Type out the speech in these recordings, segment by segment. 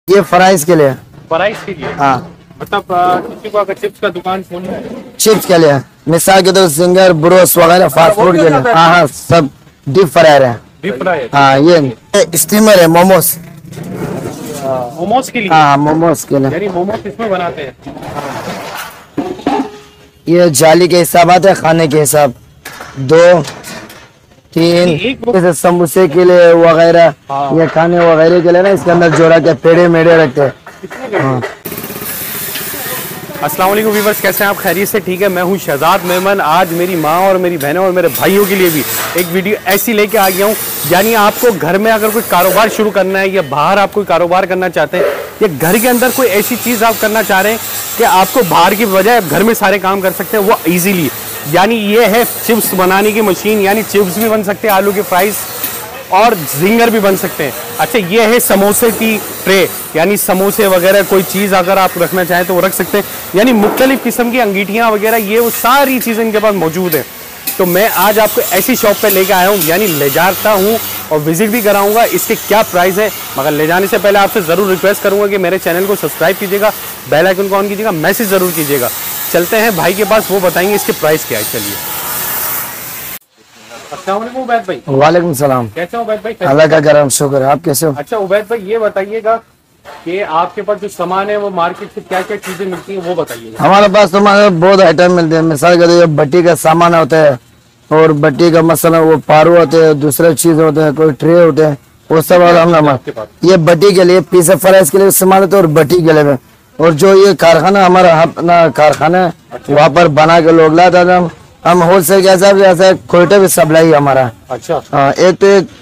ये फ्राइज के लिए। फ्राइज के लिए? हाँ। मतलब किसी को अगर चिप्स का दुकान खोलना है? चिप्स के लिए, मिसाल के तो सिंगर ब्रोस वगैरह फास्ट फूड के लिए। हाँ हाँ, सब डीप फ्रायर है। Deep fry? हाँ, ये स्टीमर है मोमोस। मोमोज के लिए? हाँ, मोमोज के लिए। यानी मोमोज इसमें बनाते हैं? ये जाली के हिसाब आते हैं, खाने के हिसाब 2 3 जैसे समोसे के लिए वगैरह, ये खाने वगैरह के लिए ना, इसके अंदर जोड़ा के पेड़े मेड़े रखते हैं। हाँ। अस्सलाम वालेकुम व्यूअर्स, कैसे हैं आप? खैरियत से? ठीक है, मैं हूं शहजाद मेमन। आज मेरी माँ और मेरी बहनों और मेरे भाइयों के लिए भी एक वीडियो ऐसी लेके आ गया हूं। यानी आपको घर में अगर कोई कारोबार शुरू करना है या बाहर आप कोई कारोबार करना चाहते हैं या घर के अंदर कोई ऐसी चीज़ आप करना चाह रहे हैं कि आपको बाहर की बजाय घर में सारे काम कर सकते हैं वो ईजीली, यानी ये है चिप्स बनाने की मशीन। यानी चिप्स भी बन सकते हैं, आलू के फ्राइज, और जिंगर भी बन सकते हैं। अच्छा, ये है समोसे की ट्रे, यानी समोसे वगैरह कोई चीज़ अगर आप रखना चाहें तो वो रख सकते हैं। यानी मुख्तलिफ किस्म की अंगीठियाँ वगैरह, ये वो सारी चीज़ें इनके पास मौजूद है। तो मैं आज आपको ऐसी शॉप पे लेके आया हूँ, यानी ले जाता हूँ और विजिट भी कराऊंगा इसके क्या प्राइस है। मगर ले जाने से पहले आपसे ज़रूर रिक्वेस्ट करूँगा कि मेरे चैनल को सब्सक्राइब कीजिएगा, बेल आइकन को ऑन कीजिएगा, मैसेज ज़रूर कीजिएगा। चलते हैं भाई के पास, वो बताएंगे इसके प्राइस क्या है। चलिए। अस्सलाम वालेकुम उबैद भाई। वालेकुम सलाम। कैसे हो उबैद भाई? अल्लाह का करम शुक्र है, आप कैसे हो? अच्छा उबैद भाई, ये बताइएगा कि आपके पास जो सामान है वो मार्केट से क्या क्या चीजें मिलती हैं वो बताइएगा। हमारे पास तो बहुत आइटम मिलते हैं। मिसाल के लिए बट्टी का सामान होता है, और बट्टी का मसला वो पारू होते हैं, दूसरे चीज होते हैं, कोई ट्रे होते हैं, वो सब हम ये बट्टी के लिए, पिज़्ज़ा फ्राइज के लिए इस्तेमाल होते हैं, और बट्टी के लिए। और जो ये कारखाना हमारा अपना कारखाना है, वहाँ पर बना के लोग लाते हैं। हम होलसेल के हिसाब से ऐसा कोयटा भी सप्लाई हमारा। अच्छा। एक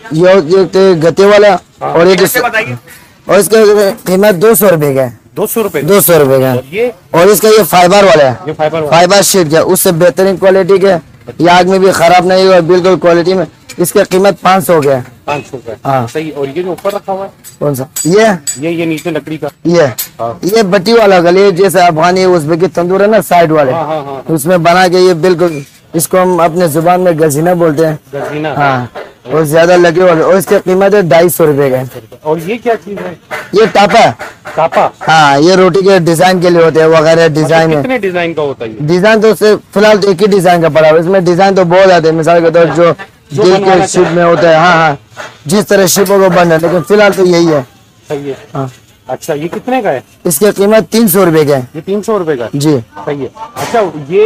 तो गते वाला, और एक और इसका कीमत 200 रुपए का है। 200 रुपए? 200 रुपए का। और इसका ये फाइबर वाला है, ये फाइबर शीट का, उससे बेहतरीन क्वालिटी के, ये आग में भी खराब नहीं हुआ, बिल्कुल क्वालिटी में। इसका कीमत 500 का है। 500 का? हाँ सही। और ये जो ऊपर रखा हुआ है कौन सा? ये नीचे लकड़ी का? ये बट्टी वाला गले, जैसे अफगानी उज़्बेकी तंदूर है ना, साइड वाले। हाँ। उसमें बना के ये बिल्कुल, इसको हम अपने जुबान में गजीना बोलते हैं। गजीना? हाँ। और ज्यादा लगे वाले, और इसकी कीमत है 250 रुपए का। और ये क्या चीज है? ये टापा। टापा? हाँ, ये रोटी के डिजाइन के लिए होते हैं वगैरह। डिजाइन है, कितने डिजाइन का होता है? डिजाइन तो फिलहाल एक ही डिजाइन का पड़ा हुआ, इसमें डिजाइन तो बहुत आते हैं। मिसाल के तौर जो दिल के शिप में होता है, हाँ, जिस तरह शिपों को बन है, लेकिन फिलहाल तो यही है। सही है। हाँ। अच्छा, ये कितने का है? इसकी कीमत 300 रुपए का है। ये 300 रुपए का? जी। सही है। अच्छा,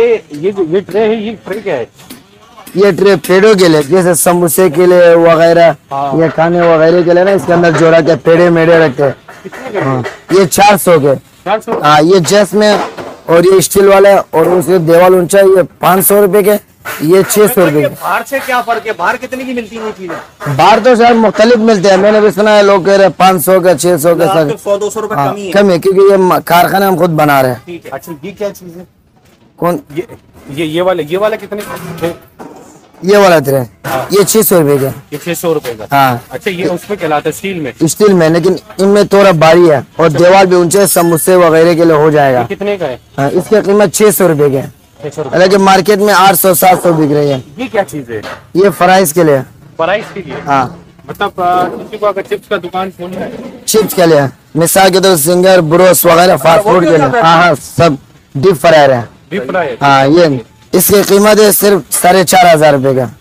ये ट्रे है, ये ट्रे क्या है? ये ट्रे पेड़ों के लिए, जैसे समोसे के लिए वगैरह, ये खाने वगैरह के लिए ना, इसके अंदर जोड़ा के पेड़े मेड़े रखते हैं। हाँ, ये 400 के। 400? हाँ, ये जेस में, और ये स्टील वाला, और उसके देवाल ऊंचा, ये 500 रुपए के, ये 600 रुपए के। बाहर से क्या फर्क है? बाहर कितने की मिलती है ये चीजें? बाहर तो शायद मुख्तलिफ मिलते हैं, मैंने भी सुना है, लोग कह रहे हैं 500 का, 600 का, 100-200 रुपए कम है, क्योंकि ये कारखाना हम खुद बना रहे हैं। अच्छा, ये क्या चीज है? कौन? ये वाला कितने का? ये वाला ट्रे, ये 600 रुपए का। ये 600 रुपए का? हाँ। अच्छा, ये उसमें कहलाता है स्टील में? स्टील में, लेकिन इनमें थोड़ा भारी है, और दीवार भी ऊंचे, समोसे वगैरह के लिए हो जाएगा। कितने का है? हाँ, इसकी कीमत 600 रुपए के, लेकिन मार्केट में 800-700 बिक रही है। ये क्या चीज है? ये फ्राइज के लिए। फ्राइज के लिए? हाँ। मतलब किसी को अगर चिप्स का दुकान खोलना है? चिप्स के लिए, मिसाल के तो सिंगर ब्रोस वगैरह फास्ट फूड के लिए। हाँ, सब डीप फ्रायर है। Deep fry? हाँ, ये इसकी कीमत है सिर्फ 4,500 रुपए का।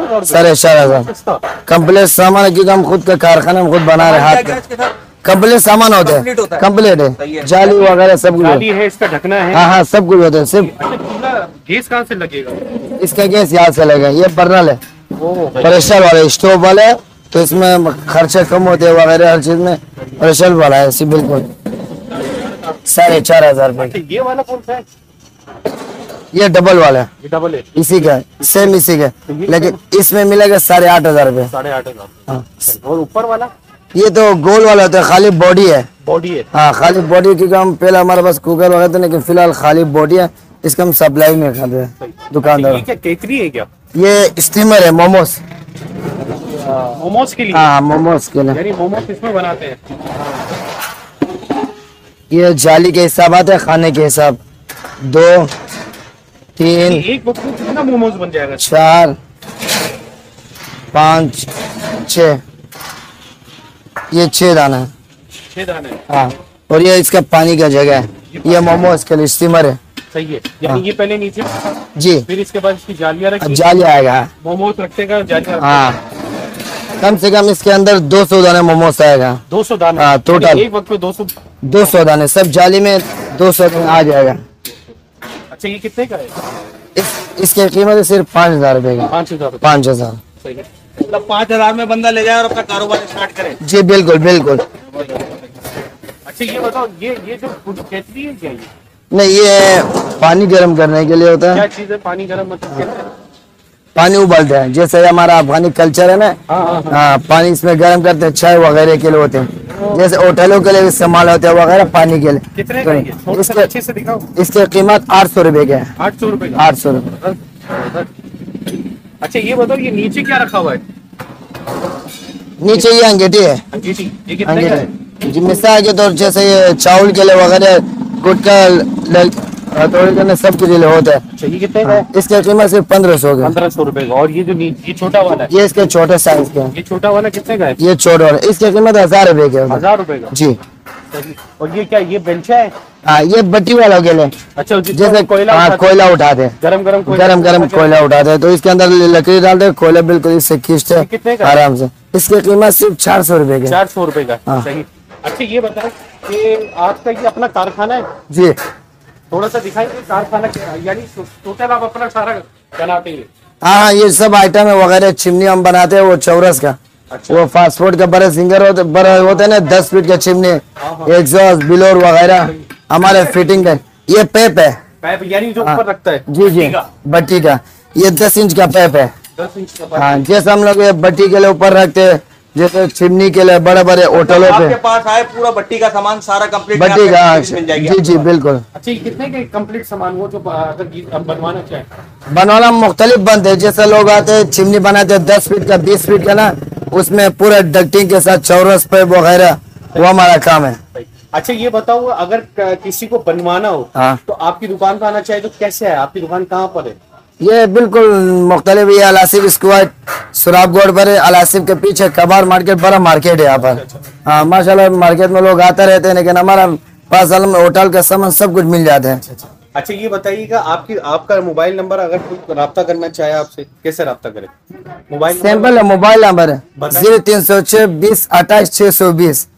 4,500 कम्प्लीट सामान है, क्योंकि हम खुद का कारखाना हम खुद बना रहे हैं। कम्प्लीट सामान होता है, कम्प्लीट है, जाली वगैरह सब कुछ है। इसका ढकना है? हाँ, सब कुछ होता है। सिर्फ गैस कहाँ से लगेगा? इसका गैस यहाँ से लगेगा। ये बर्नल है, प्रेशर वाला स्टोव वाला है, तो इसमें खर्चे कम होते हैं वगैरह, हर चीज में प्रेशर वाला है। इसी बिल्कुल 4,500 रुपए। ये वाला कौन सा है? ये डबल वाला है। ये डबल है? इसी का, सेम इसी का, लेकिन इसमें मिलेगा 8,500 रुपए। 8,500? हाँ। और ऊपर वाला? ये तो गोल वाला होता है, खाली बॉडी है। बॉडी है? हाँ, खाली बॉडी, क्योंकि हम पहले हमारे पास कुकर वगैरह थे, लेकिन फिलहाल खाली बॉडी है। इसका हम सप्लाई में खाते हैं दुकानदार। ये क्या केकरी है क्या? ये स्टीमर है, मोमोस। मोमोज के लिए? हाँ, मोमोस के लिए। यानी मोमोज इसमें बनाते हैं? ये जाली के हिसाब आते हैं, खाने के हिसाब 2 3 एक वक्त में कितना मोमोज बन जाएगा? 4 5 6, ये 6 दाना है। 6 दाने हैं। हाँ, और ये इसका पानी का जगह है, ये मोमोज के लिए स्टीमर है। सही है, यानी ये पहले नीचे, जी, फिर इसके बाद इसकी जालियां रखी, जाली आएगा। मोमोज रखते का जालियां। हाँ, कम से कम इसके अंदर 200 दाने मोमोज आएगा। 200 दाने? हाँ, टोटल एक वक्त में 200 दाने, सब जाली में 200 दाने आ जाएगा। अच्छा, ये कितने का है? इसकी कीमत है सिर्फ 5,000 रुपए का। 5,000? 5,000। सही है। मतलब 5,000 में बंदा ले जाए और अपना कारोबार स्टार्ट करे। जी बिल्कुल बिल्कुल। अच्छा, ये बताओ, ये जो केतली है क्या ये? नहीं, ये पानी गर्म करने के लिए होता क्या है। चीज है पानी गर्म मतलब क्या है? पानी उबालते हैं, जैसे हमारा अफगानी कल्चर है ना। हाँ। हाँ, पानी इसमें गर्म करते हैं, चाय वगैरह के लिए होते हैं, जैसे होटलों के लिए इस्तेमाल होते हैं वगैरह पानी के लिए। कितने का है ये? थोड़ा सा अच्छे से दिखाओ। इसकी कीमत 800 रुपए का है। 800 रुपए का? 800 रुपए। अच्छा, ये बताओ, ये नीचे क्या रखा हुआ है? नीचे ये अंगेठी है। अंगीठी, ये कितने का है? अंगेठी जी, मिसाल के तौर जैसे ये चावल के लिए वगैरह, गुटका हथौड़ी करने सब के लिए होता है। अच्छा, ये कितने का है? इसकी कीमत सिर्फ 1500 का। 1500 रुपए का। और ये जो ये छोटा वाला है, ये इसके छोटे साइज के हैं। ये छोटा वाला कितने का है? ये छोटा वाला, इसकी कीमत 1000 रुपए की है। 1000 रुपए का? जी। सही। और ये क्या, ये बेंचा है? हाँ, ये भट्टी वालों के लिए, अच्छा, जैसे कोयला हाँ, कोयला उठाते हैं, गरम गरम गरम कोयला उठाते हैं, तो इसके अंदर लकड़ी डालते हैं, कोयला बिल्कुल इससे खींचते हैं कितने का है? आराम से। इसकी कीमत सिर्फ 400 रुपए की है। 400 रुपए का? हाँ। सही। अच्छा, ये बताओ कि आपका ये अपना कारखाना है? जी थोड़ा सा दिखाइए कारखाना क्या, यानी टोटल आप अपना सारा बनाते हैं? हाँ, ये सब आइटम है वगैरह, चिमनी हम बनाते हैं वो चौरस का। अच्छा। वो फास्ट फूड का बड़े सिंगर बड़े होते हैं ना, 10 फीट का चिमनी, एग्जॉस्ट बिलोर वगैरह हमारे फिटिंग का। ये पैप है, पाइप यानी जो ऊपर रखता है? जी जी, भट्टी का। ये 10 इंच का पैप है। 10 इंच का हाँ, जैसे हम लोग ये भट्टी के लिए ऊपर रखते हैं, जैसे चिमनी के लिए बड़े बड़े होटलों आपके पे पास आए पूरा भट्टी का सामान सारा कंप्लीट भट्टी का। मिल जाएगी। जी जी बिल्कुल। अच्छा, ये कितने के कंप्लीट सामान वो जो अगर आप बनवाना चाहें? बनवाना मुख्तलिफ बनते हैं, जैसे लोग आते हैं चिमनी बनाते हैं 10 फीट का 20 फीट का ना, उसमें पूरा डक्टिंग के साथ चौरस पे वगैरह, वो हमारा काम है। अच्छा, ये बताओ, अगर किसी को बनवाना हो हाँ। तो आपकी दुकान पर आना चाहिए तो कैसे है? आपकी दुकान कहाँ पर है? ये बिल्कुल मुख्तलिफ, ये अलासिफ स्क्वाड सुराबगढ़ पर है। अलासिफ के पीछे कबार मार्केट, बड़ा मार्केट है यहाँ पर। हाँ, माशाल्लाह मार्केट में लोग आते रहते हैं, लेकिन हमारा पास होटल का सामान सब कुछ मिल जाता है। अच्छा, ये बताइएगा, आपका मोबाइल नंबर, अगर कोई राब्ता करना चाहे आपसे, कैसे राब्ता करे? मोबाइल सिंपल है, मोबाइल नंबर है बताइए। 0306 20 28 620।